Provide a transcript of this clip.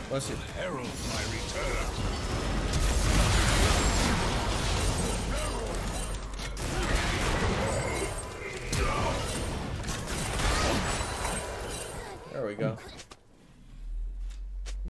What's it? Herald my return. There we go.